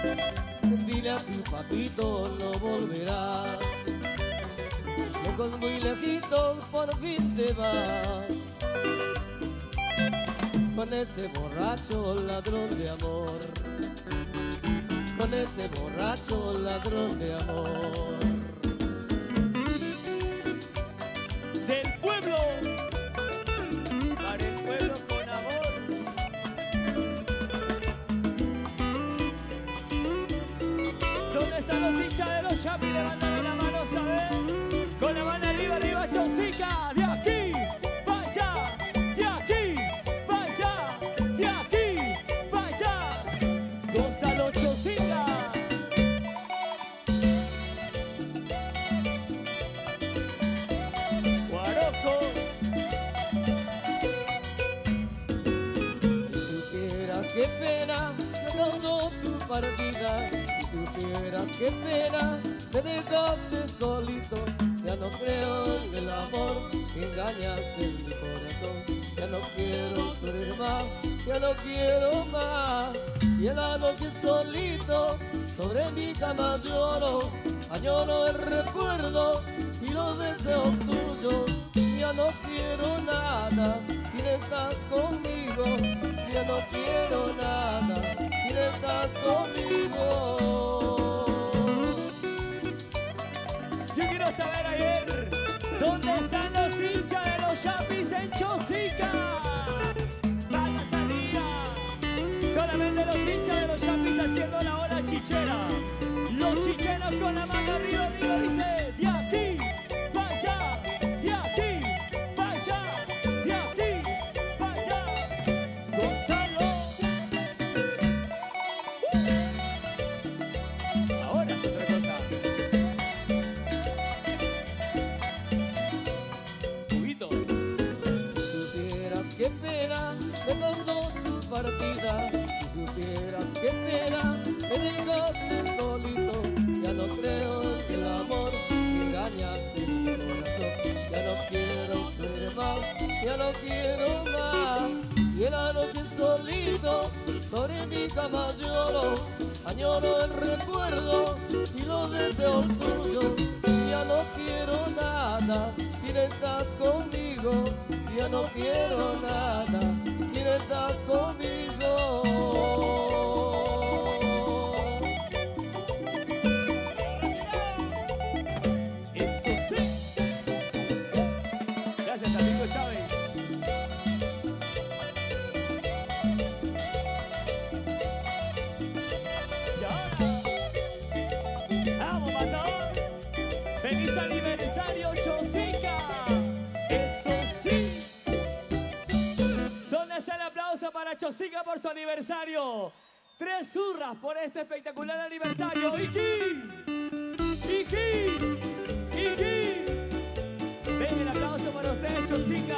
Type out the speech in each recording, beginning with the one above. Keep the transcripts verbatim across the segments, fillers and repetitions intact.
Dile a tu papito no volverás, lejos muy lejitos por fin te vas, con ese borracho ladrón de amor, con ese borracho ladrón de amor. Del pueblo, para el pueblo con amor. ¿Dónde están los hinchas de los Chapis? Levantan la mano, ¿sabes? Con la mano arriba, arriba, Chosica. De aquí, para allá, de aquí, para allá, de aquí, para allá. Gózalo, Chosica. Guaroco. Si supieras qué pena me causó tu partida, si supieras qué pena me dejaste solito, ya no creo en el amor que engañaste en mi corazón, ya no quiero sufrir más, ya no quiero más. Y en la noche solito sobre mi cama lloro, añoro el recuerdo y los deseos tuyos. Ya no quiero nada si no estás conmigo, ya no quiero nada si no estás conmigo. Yo quiero saber ayer, ¿dónde están los hinchas de los Chapis en Chosica? Van a salir, solamente los hinchas de los Chapis haciendo la ola chichera. Los chicheros con la mano arriba, arriba, dice, de aquí, para allá, de aquí, para allá, de aquí, para allá. Gózalo. Ahora es otra cosa. Qué pena me causó tu partida, si supieras qué pena me dejaste solito, ya no creo en el amor que engañaste en mi corazón, ya no quiero ser más, ya no quiero más. Y en la noche solito sobre mi cama lloro, añoro el recuerdo y los deseos tuyos. Ya no quiero nada si no estás conmigo, ya no quiero nada si no estás conmigo. Eso sí. Gracias, amigo Chávez. Y ahora, vamos, matador. Feliz aniversario, Chosica. Eso sí. ¿Dónde está el aplauso para Chosica por su aniversario? Tres zurras por este espectacular aniversario. ¡Iki! ¡Iki! ¡Iki! Ven el aplauso para ustedes, Chosica.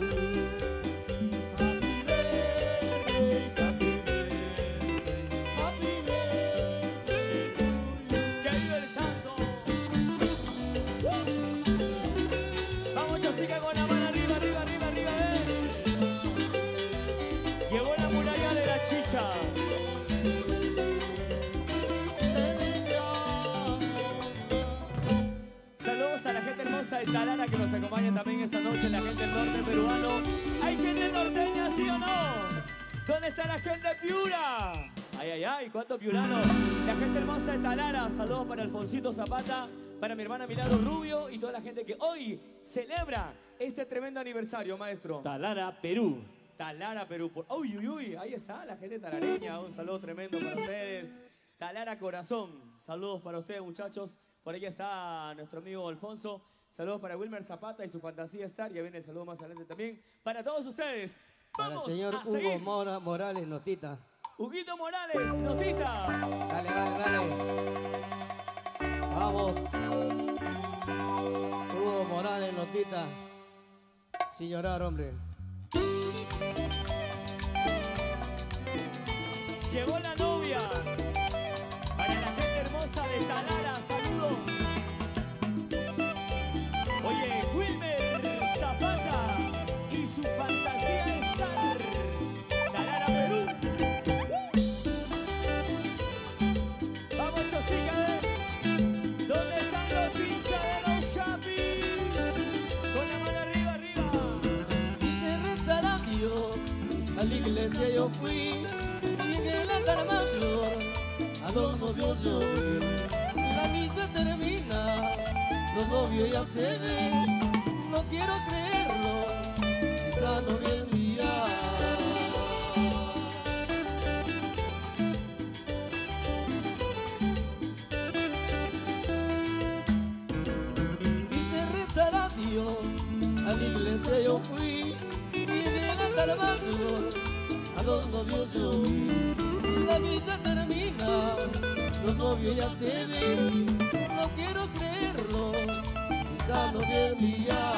¡Que viva el santo! Vamos, Chosica, con la mano arriba, arriba, arriba, arriba, ven. Llegó la muralla de la chicha. Saludos a la gente hermosa de Talara que nos acompaña también esta noche, la gente del norte peruano. ¿Hay gente norteña, sí o no? ¿Dónde está la gente de Piura? Ay, ay, ay, ¿cuántos piuranos? La gente hermosa de Talara, saludos para Alfonsito Zapata, para mi hermana Milagro Rubio y toda la gente que hoy celebra este tremendo aniversario, maestro. Talara, Perú. Talara, Perú. Por... Uy, uy, uy, ahí está la gente talareña. Un saludo tremendo para ustedes. Talara Corazón. Saludos para ustedes, muchachos. Por ahí está nuestro amigo Alfonso. Saludos para Wilmer Zapata y su Fantasía Star. Ya viene el saludo más adelante también. Para todos ustedes. Vamos Para el señor a Hugo seguir. Mora, Morales, notita. Huguito Morales, notita. Dale, dale, dale. Vamos. Hugo Morales, notita. Sin llorar, hombre. Llegó la novia. Para la gente hermosa de Talara, saludos. Oye, Wilmer Zapata y su Fantasía Star. Talara, Perú. iglesia yo fui y en el altar mayor a los novios yo vi. La misa termina, los novios ya se ven. No quiero creerlo, esa novia es mía. Quise rezar a Dios, a la iglesia yo fui y en el altar mayor a los novios yo vi. La misa termina, los novios ya se ven. No quiero creerlo, esa novia es mía.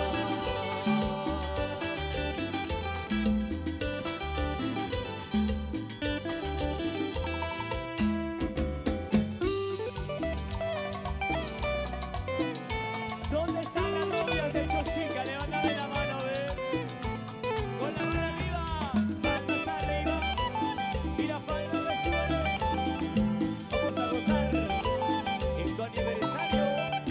¿Dónde están las novias de Chosica? Levántame la mano, ve. Con la mano arriba, palmas arriba y las palmas de suelo. Vamos a gozar en tu aniversario.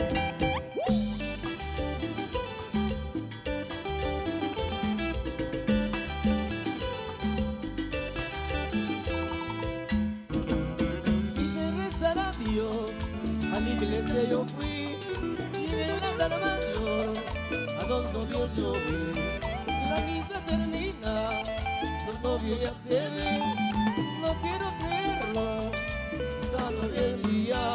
Quise rezar a Dios, a la iglesia yo fui y en el altar mayor a los novios yo vi. La misa termina, los novios ya se ven. No quiero creerlo, esa novia es mía.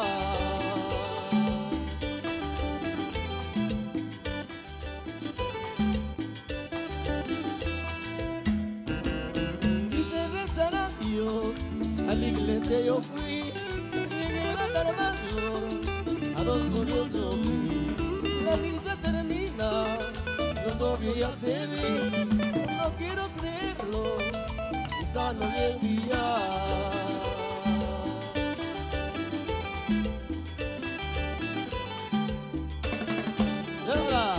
Quise rezar a Dios, a la iglesia yo fui y en el altar mayor a los novios yo vi. La misa termina, los novios ya se ven. No quiero creerlo, esa novia es mía. ¡Venga!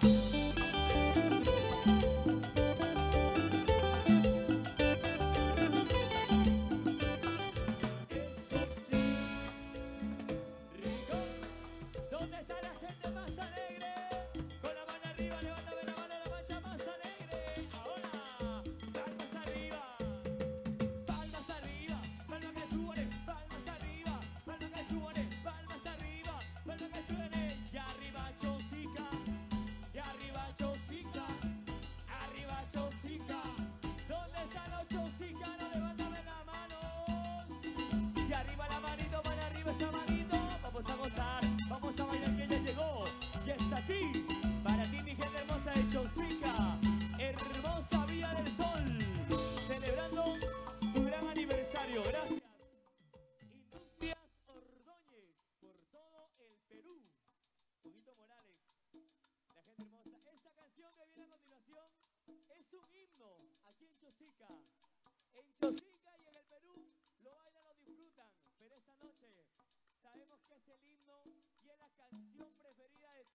Eso sí, rico. ¿Dónde está la gente más alegre? Con la mano arriba, levántame la mano, la mancha más alegre. Ahora, palmas arriba, palmas arriba, palmas que suene, palmas arriba, palmas que suene, palmas arriba, palmas que suene. Y arriba, yo.